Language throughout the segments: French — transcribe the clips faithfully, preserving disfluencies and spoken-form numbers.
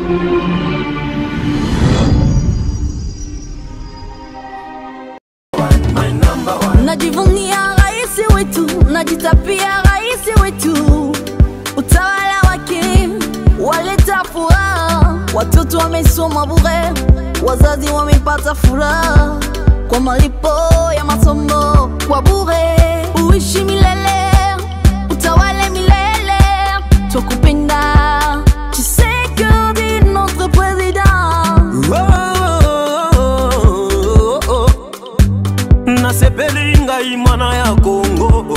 Najivunia rais wetu, najitapia rais wetu. Utawala wake waleta furaha, watoto wamesoma bure, wazazi wamepata furaha kwa malipo ya masomo kwa bure. Uishi milele, utawale milele, tukupenda. Tshisekedi notre président. Nasepeli ngai mwana ya Kongo,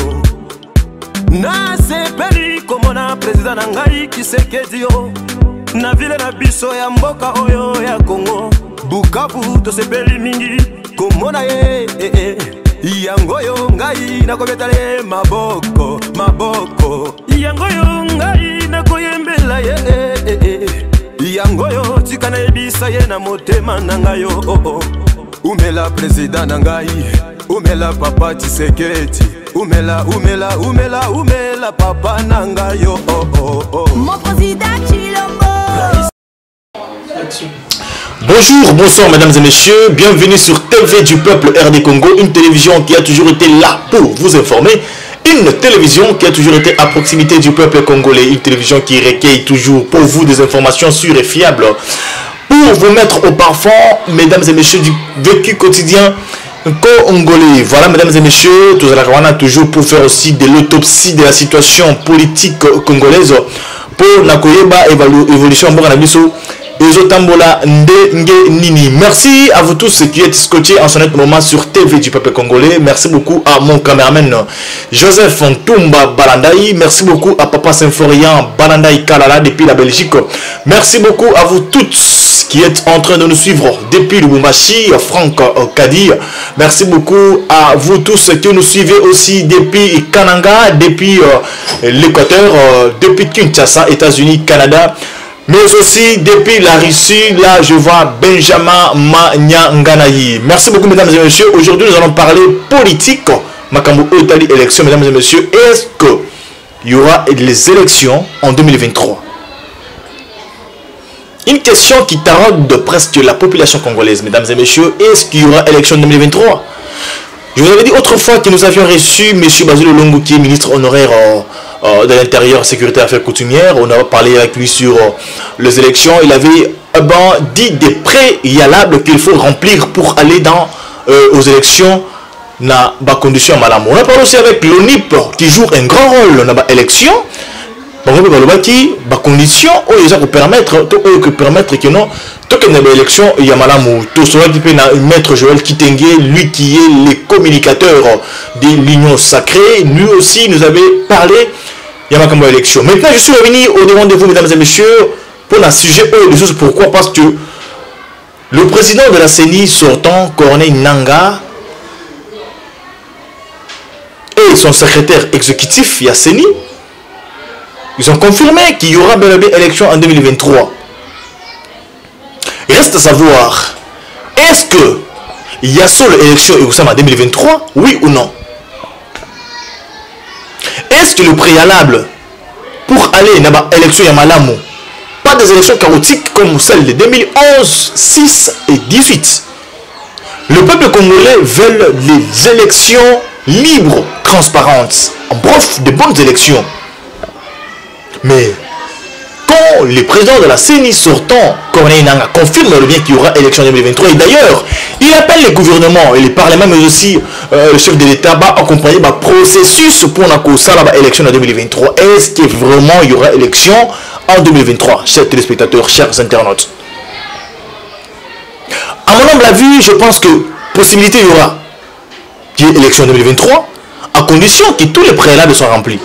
nasepeli komona president na ngai Tshisekedi yo. Na vile na biso ya mboka oyo ya Kongo, Bukavu tosepeli mingi komona ye eh, eh. Yango yo ngai nakobetale maboko maboko, yango yo ngai nakoyembela ye eh, eh, eh. Yango yo tikana ebisa ye na motema na ngai yo oh, oh. Umela president na ngai, umela papa Tshisekedi, umela umela umela umela papa na ngai yo oh, oh, oh. Mon président Chilombo. Bonjour, bonsoir mesdames et messieurs, bienvenue sur T V du Peuple R D Congo, une télévision qui a toujours été là pour vous informer, une télévision qui a toujours été à proximité du peuple congolais, une télévision qui recueille toujours pour vous des informations sûres et fiables, pour vous mettre au parfum, mesdames et messieurs, du vécu quotidien congolais. Voilà mesdames et messieurs, tout à toujours pour faire aussi de l'autopsie de la situation politique congolaise, pour la évolution Nini. Merci à vous tous qui êtes scotchés en ce moment sur T V du Peuple Congolais. Merci beaucoup à mon caméraman Joseph Ntumba Balandaï. Merci beaucoup à Papa Symphorien Balandaï Kalala depuis la Belgique. Merci beaucoup à vous tous qui êtes en train de nous suivre depuis Lubumbashi, Franck Kadi. Merci beaucoup à vous tous qui nous suivez aussi depuis Kananga, depuis euh, l'Équateur, euh, depuis Kinshasa, États-Unis, Canada. Mais aussi depuis la Russie, là je vois Benjamin Manyanganayi. Merci beaucoup mesdames et messieurs. Aujourd'hui nous allons parler politique. Makambo Otali élection mesdames et messieurs. Est-ce qu'il y aura les élections en deux mille vingt-trois? Une question qui taraude presque la population congolaise mesdames et messieurs. Est-ce qu'il y aura élection en deux mille vingt-trois? Je vous avais dit autrefois que nous avions reçu M. Bazoulou Longo qui est ministre honoraire euh, euh, de l'Intérieur, Sécurité et Affaires coutumières. On a parlé avec lui sur euh, les élections. Il avait euh, ben, dit des préalables qu'il faut remplir pour aller dans, euh, aux élections dans les conditions malam. On a parlé aussi avec l'O N I P qui joue un grand rôle dans les élections. Qui conditions qui permettre que permettre que non toute une élection il y a malamu tout cela qui peut maître Joël Kitenge, lui qui est le communicateur de l'Union sacrée, lui aussi nous avait parlé il y a ma élection. Maintenant je suis revenu au devant de vous mesdames et messieurs pour un sujet eux les choses. Pourquoi? Parce que le président de la C E N I sortant Corneille Nangaa et son secrétaire exécutif Yasseni, ils ont confirmé qu'il y aura bel et bien élection en deux mille vingt-trois. Il reste à savoir, est-ce que il y a seule élection en deux mille vingt-trois, oui ou non? Est-ce que le préalable pour aller dans l'élection Yamalamu, pas des élections chaotiques comme celles de deux mille onze, six et dix-huit, le peuple congolais veut les élections libres, transparentes, en bref, de bonnes élections. Mais quand le président de la C E N I sortant, Corneille Nangaa, confirme bien qu'il y aura élection en deux mille vingt-trois, et d'ailleurs, il appelle le gouvernement et le Parlement, mais aussi euh, le chef de l'État, va accompagner le processus pour l'élection en deux mille vingt-trois. Est-ce que vraiment il y aura élection en deux mille vingt-trois, chers téléspectateurs, chers internautes? À mon humble avis, je pense que possibilité il y aura qu'il y ait élection en deux mille vingt-trois, à condition que tous les préalables soient remplis.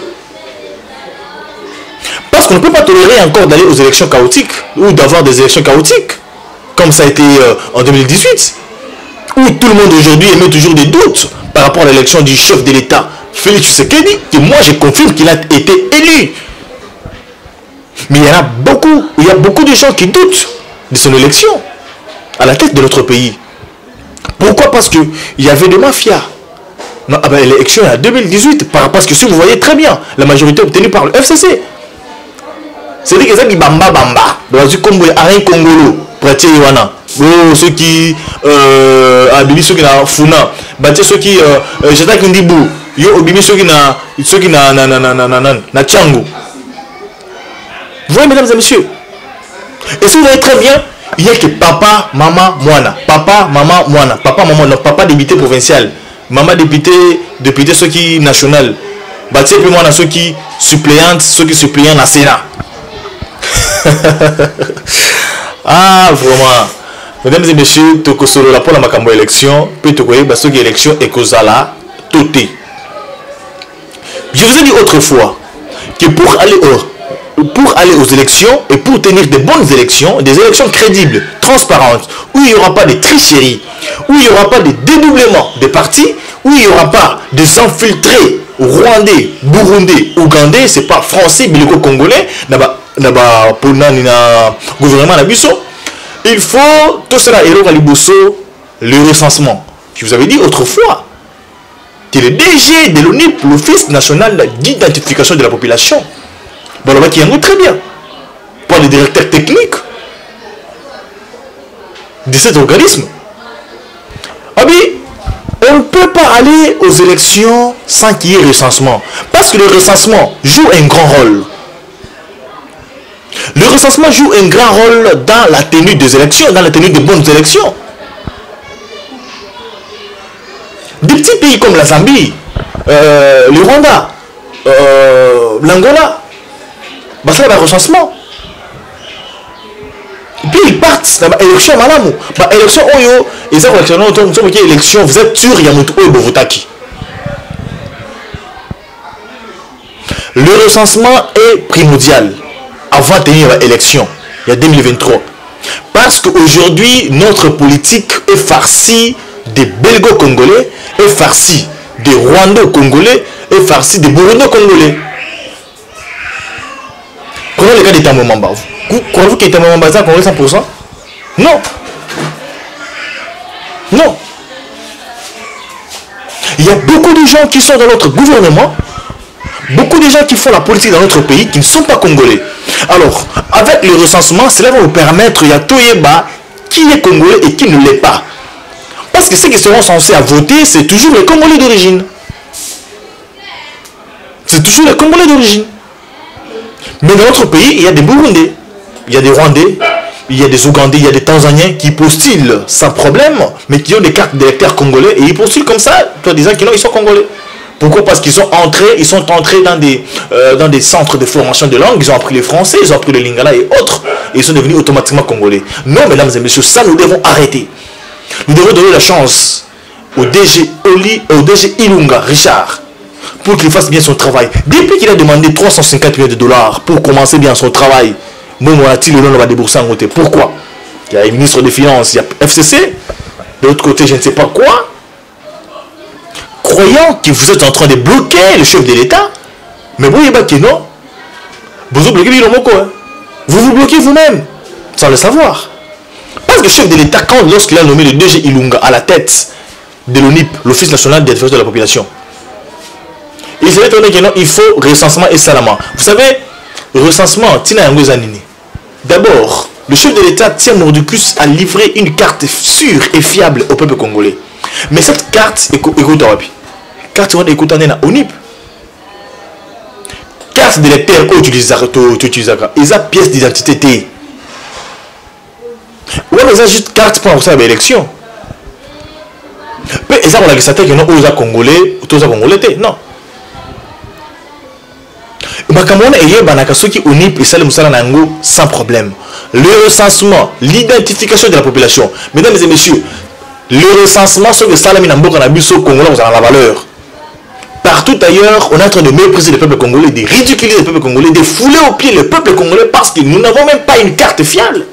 Parce qu'on ne peut pas tolérer encore d'aller aux élections chaotiques ou d'avoir des élections chaotiques comme ça a été euh, en deux mille dix-huit, où tout le monde aujourd'hui émet toujours des doutes par rapport à l'élection du chef de l'État Félix Tshisekedi, que moi je confirme qu'il a été élu. Mais il y en a beaucoup, il y a beaucoup de gens qui doutent de son élection à la tête de notre pays. Pourquoi? Parce qu'il y avait des mafias. Non, ah ben, l'élection en deux mille dix-huit, parce que si vous voyez très bien, la majorité obtenue par le F C C. C'est-à-dire que ça qui bamba bamba. Donc, c'est comme un Congolo, pratique Yoana. Oh, ceux qui euh abimi ceux qui na funa bâtir ceux qui euh j'attends qu'on dit bou yo obimi ceux qui na ceux qui na na na na na na na tchango. Vous voyez mesdames et messieurs, et si vous voyez très bien, il y a que papa maman moana papa maman moana papa maman non papa député provincial maman député député ceux qui national bâtir puis moi ceux qui suppléante ceux qui suppléant na Sénat. Ah vraiment. Mesdames et messieurs, toko solo la pour la makambo élection, puis toko yeba soki élection et kozala toté. Je vous ai dit autrefois que pour aller au, pour aller aux élections et pour tenir de bonnes élections, des élections crédibles, transparentes, où il n'y aura pas de tricherie, où il n'y aura pas de dédoublement des partis, où il n'y aura pas des infiltrés rwandais, burundais, ougandais, c'est pas français, biliko congolais, naba naba pour nani na gouvernement na biso. Il faut tout cela, le recensement. Je vous avais dit autrefois que le D G de l'O N I P, l'Office national d'identification de la population, bon, qui est très bien, par les directeurs techniques de cet organisme. Ah oui, on ne peut pas aller aux élections sans qu'il y ait recensement. Parce que le recensement joue un grand rôle. Le recensement joue un grand rôle dans la tenue des élections, dans la tenue de bonnes élections. Des petits pays comme la Zambie, euh, le Rwanda, euh, l'Angola, bah ça va recensement. Et puis ils partent dans l'élection malamu. Bah élection oyo, ils ont élection, nous sommes élection, vous êtes sûr il y a notre oyo bovotaki. Le recensement est primordial avant de tenir l'élection, il y a deux mille vingt-trois. Parce qu'aujourd'hui, notre politique est farcie des Belgo-Congolais, est farcie des Rwando-Congolais, est farcie des Burundo-Congolais. Prenons le cas des Tamomamba. Croyez-vous que les Tamomamba sont congolais cent pour cent? Non. Non. Il y a beaucoup de gens qui sont dans notre gouvernement, beaucoup de gens qui font la politique dans notre pays qui ne sont pas congolais. Alors, avec le recensement, cela va vous permettre, il y a Toyeba qui est congolais et qui ne l'est pas. Parce que ceux qui seront censés à voter, c'est toujours les Congolais d'origine. C'est toujours les Congolais d'origine. Mais dans notre pays, il y a des Burundais, il y a des Rwandais, il y a des Ougandais, il y a des Tanzaniens qui postulent sans problème, mais qui ont des cartes d'électeurs congolais et ils postulent comme ça, toi disant qu'ils sont congolais. Pourquoi? Parce qu'ils sont entrés, ils sont entrés dans des, euh, dans des centres de formation de langue, ils ont appris le français, ils ont appris le lingala et autres, et ils sont devenus automatiquement congolais. Non, mesdames et messieurs, ça nous devons arrêter. Nous devons donner la chance au D G Oli, au D G Ilunga, Richard, pour qu'il fasse bien son travail. Depuis qu'il a demandé trois cent cinquante millions de dollars pour commencer bien son travail, bon, on a-t-il le nom va débourser en côté. Pourquoi? Il y a le ministre des Finances, il y a F C C, de l'autre côté, je ne sais pas quoi. Croyant que vous êtes en train de bloquer le chef de l'État, mais vous voyez que non, vous bloquez Bilomoko, hein. Vous vous bloquez vous-même, sans le savoir. Parce que le chef de l'État, quand lorsqu'il a nommé le D G Ilunga à la tête de l'O N I P, l'Office national d'identification de la population, il s'est étonné que non, il faut recensement et salama. Vous savez, recensement, Tina Yango Zanini. D'abord, le chef de l'État tient Mordicus à livrer une carte sûre et fiable au peuple congolais. Mais cette carte, écoute, carte de écoute na O N I P. Carte d'électeur que tu utilises, ils ont pièce d'identité. Ou ils ont juste carte pour faire l'élection. Mais ils ont la que non, ils ont congolais, tous les congolais, non. Makamona et Banakasoki O N I P et Salem Salanango sans problème. Le recensement, l'identification de la population. Mesdames et messieurs, le recensement sur le Salami Namboka Nabiso Congolais, vous avez la valeur. Partout ailleurs, on est en train de mépriser le peuple congolais, de ridiculiser le peuple congolais, de fouler au pied le peuple congolais parce que nous n'avons même pas une carte fiable.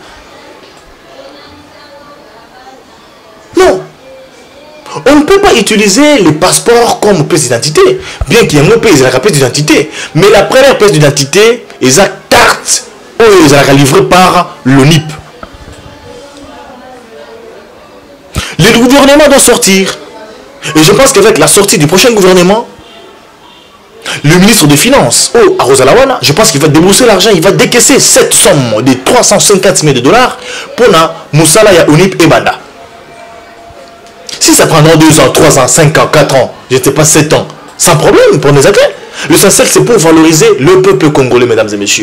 Non. On ne peut pas utiliser le passeport comme pièce d'identité, bien qu'il y ait un pays, il y a une pièce d'identité. Mais la première pièce d'identité, ils ont carte, ils sont livrée par l'O N I P. Le gouvernement doit sortir. Et je pense qu'avec la sortie du prochain gouvernement, Le ministre des Finances, oh, à Rosalawana, je pense qu'il va débourser l'argent, il va décaisser cette somme de trois cent cinquante millions de dollars pour na Moussala ya Onip et Banda. Si ça prendra deux ans, trois ans, cinq ans, quatre ans, je ne sais pas, sept ans, sans problème pour les athlètes. L'essentiel, c'est pour valoriser le peuple congolais, mesdames et messieurs.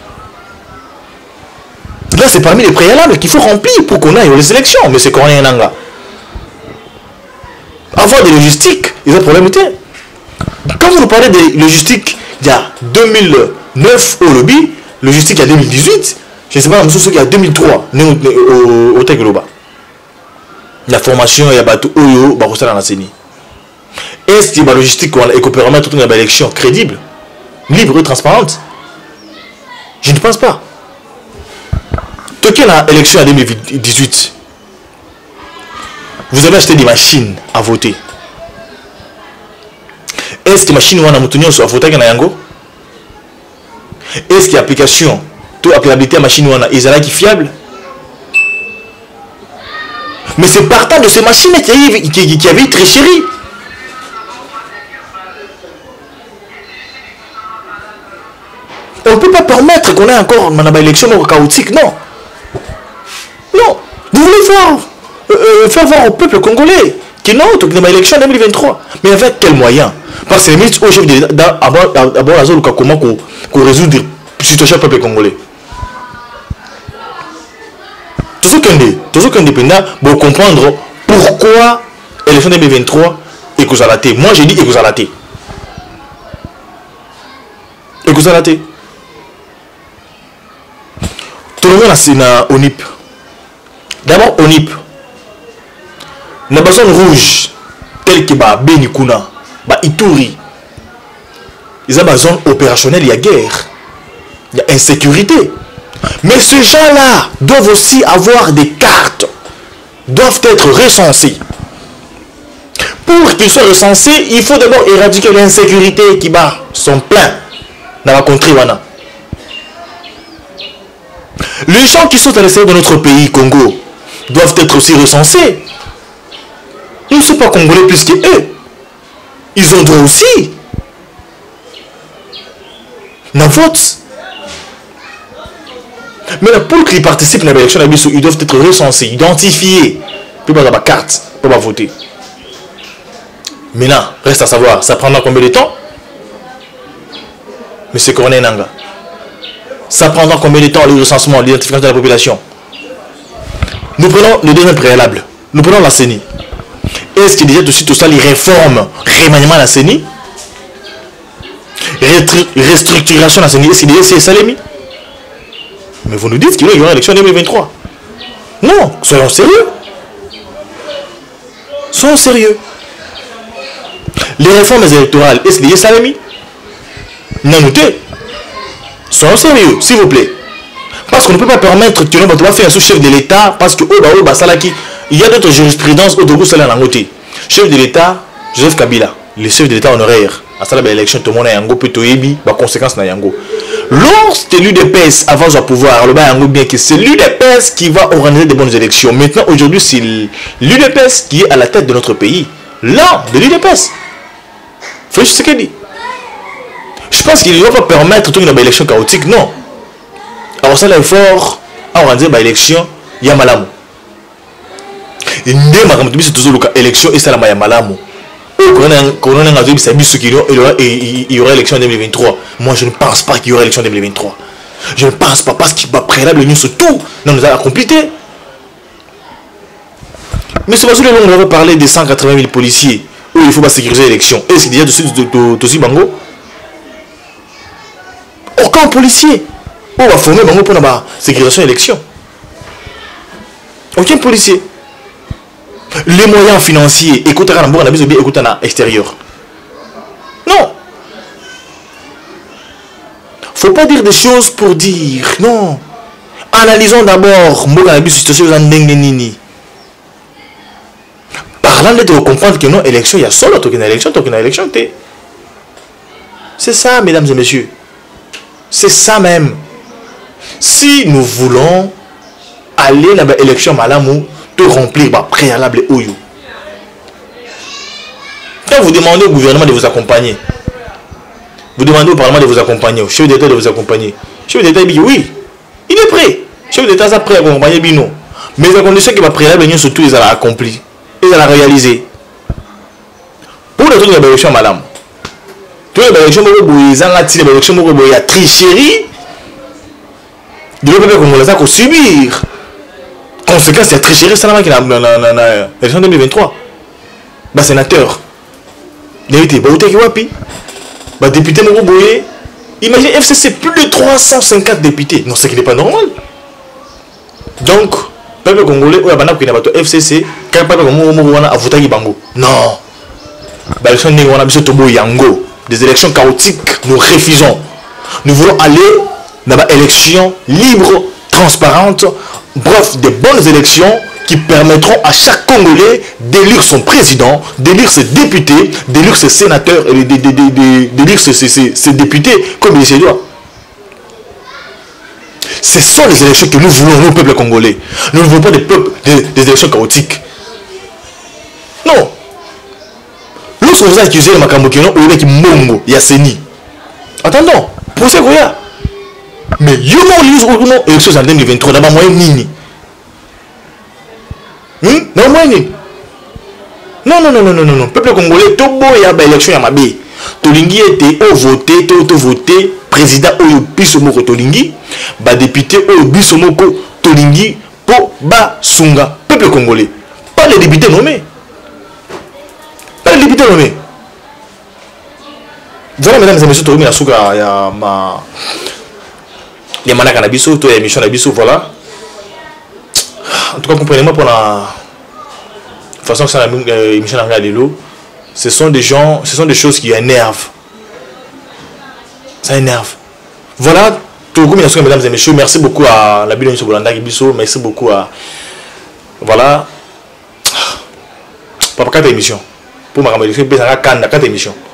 Là, c'est parmi les préalables qu'il faut remplir pour qu'on aille aux élections. Mais c'est qu'on est un anga. Avoir des logistiques, ils ont problème. Quand vous nous parlez de logistique, il y a deux mille neuf au lobby, logistique il y a deux mille dix-huit, je ne sais pas, il y a deux mille trois au, au Tegloba. La formation, il y a bateau Oyo, Barossa dans la C E N I. Est-ce que la logistique et coopération tout une élection crédible, libre et transparente? Je ne pense pas. Tant qu'il y a l'élection en deux mille dix-huit, vous avez acheté des machines à voter. Est-ce que les machines ont été à voter dans Yango? Est-ce que l'application, toute applicabilité à la machine est fiable? Mais c'est partant de ces machines qui, qui, qui avaient très chéri. On ne peut pas permettre qu'on ait encore une élection chaotique, non. Non. Vous voulez voir, euh, faire voir au peuple congolais qu'il non, qu'il y a une élection en deux mille vingt-trois. Mais avec quels moyens? Parce que les ministres au chef de l'État, d'abord la zone comment qu'on résout la situation du peuple congolais. Tout ce qui est indépendant, pour comprendre pourquoi l'élection deux mille vingt-trois est que ça l'a été. Moi j'ai dit que ça l'a été. Et que ça l'a été. Tout le monde a O N I P. D'abord O N I P. La zone rouge, telle que Benikuna, Ituri, ils ont une zone opérationnelle, il y a guerre, il y a insécurité. Mais ces gens-là doivent aussi avoir des cartes, doivent être recensés. Pour qu'ils soient recensés, il faut d'abord éradiquer l'insécurité qui bat son plein dans la contrée. Les gens qui sont à l'extérieur de notre pays, Congo, doivent être aussi recensés. Ils ne sont pas congolais plus qu'eux. Ils ont droit aussi. Dans vote. Mais pour qu'ils participent à l'élection, ils doivent être recensés, identifiés. Puis pas avoir carte pour voter. Maintenant, reste à savoir, ça prendra combien de temps? Monsieur Corneille Nanga. Ça prendra combien de temps le recensement, l'identification de la population? Nous prenons le deuxième préalable. Nous prenons la C E N I. Est-ce qu'il y a aussi tout ça, les réformes, remaniement de la C E N I, restructuration de la C E N I, est-ce qu'il y a ça les mis? Mais vous nous dites qu'il y aura l'élection en deux mille vingt-trois. Non, soyons sérieux. Soyons sérieux. Les réformes électorales, est-ce qu'il y a ça les mis? Non, notez. Soyons sérieux, s'il vous plaît. Parce qu'on ne peut pas permettre que l'on va faire un sous-chef de l'État parce que oh, bah, oh, bah, salaki. Il y a d'autres jurisprudences au Togo, cela en côté. Chef de l'État, Joseph Kabila, le chef de l'État honoraire. À ça, l'élection, tout le monde a Yango, peut Toyebi, bah, conséquence na Yango. Lorsque l'U D P S avance au pouvoir, le Yango bien que c'est l'U D P S qui va organiser des bonnes élections. Maintenant, aujourd'hui, c'est l'U D P S qui est à la tête de notre pays. Là, de l'U D P S. Faut juste ce qu'il dit. Je pense qu'il ne va pas permettre toute une élection chaotique, non. Alors ça, l'effort à organiser une élection, il y a malamu. Il élection et ça la maya malamu. Il y aura élection en deux mille vingt-trois. Moi, je ne pense pas qu'il y aura élection en deux mille vingt-trois. Je ne pense pas parce qu'il va préalable nous sur tout. Non, nous a compliqué. Mais c'est parce que on va parler des cent quatre-vingt mille policiers où il faut pas sécuriser l'élection. Est-ce qu'il y a de Bango? Aucun policier. On va former Bango pour la sécurisation de l'élection. Aucun policier. Les moyens financiers, écoutez, on a besoin d'écouter à l'extérieur. Non. Faut pas dire des choses pour dire. Non. Analysons d'abord la situation de parlant de comprendre que non, élection, il y a solo, il y a élection, il y a élection. C'est ça, mesdames et messieurs. C'est ça même. Si nous voulons aller dans l'élection malamou, de remplir bah, préalable Oyo. Quand vous demandez au gouvernement de vous accompagner, vous demandez au Parlement de vous accompagner, au chef d'État de vous accompagner. Le chef d'État dit oui, il est prêt. Le chef d'État est prêt à accompagner Bino. Mais la condition qu'il va préalable, surtout, ils ont accompli. Ils ont réalisé. Pour le truc de l'élection, madame, tout l'élection, ils ont tiré l'élection, il y a tricherie. De l'autre côté, on va subir. Conséquence, il y a tricherie, ça n'a pas dans l'élection deux mille vingt-trois. Bah, sénateur. Il a été, bah, vous avez bah, député Mogoboye. Imaginez, F C C, plus de trois cent cinquante députés. Non, c'est qui n'est pas normal. Donc, le peuple congolais, il y a un F C C, quand le peuple congolais a voté Bango. Non. Des élections chaotiques, nous refusons. Nous voulons aller dans une élection libre, transparente, bref, des bonnes élections qui permettront à chaque Congolais d'élire son président, d'élire ses députés, d'élire ses sénateurs et d'élire ses, ses, ses, ses députés comme il se doit. Ce sont les élections que nous voulons, nous, peuple congolais. Nous ne voulons pas des, peuples, des, des élections chaotiques. Non. Lorsque vous accusez le Makamokino, ou le Mongo, Yasseni. Attendons, procès Goya. Mais il y a une élection en deux mille vingt-trois, d'abord moyen nini. Hmm? Non, moyen nini. Non, non, non, non, non, non. Peuple congolais, tout beau, il y a une élection à Mabé. Tolingi était au voté, tout voté, président Oyo Bisomoko Tolingi, ba député Oyo Bisomoko Tolingi, pour ba Sunga. Peuple congolais. Pas les députés nommés. Pas les députés nommés. Voilà, mesdames et messieurs, Tolingi Nasuka, il y a ma. Il y a Manaka Nabiso, il y a Mission Nabiso, voilà. En tout cas, comprenez-moi pour la façon que ça a Mission Nabiso. Ce sont des gens, ce sont des choses qui énervent. Ça énerve. Voilà, tout le monde, mesdames et messieurs, merci beaucoup à la Bilan Sobolanda Gibiso, merci beaucoup à. Voilà. Papa, quatre émissions. Pour ma caméra, quatre émissions.